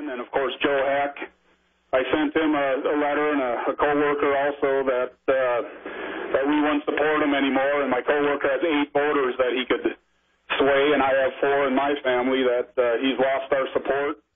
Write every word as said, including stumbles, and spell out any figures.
Chairman, and of course Joe Heck. I sent him a, a letter and a, a coworker also that uh, that we wouldn't support him anymore, and my coworker has eight voters that he could sway, and I have four in my family that uh, he's lost our support.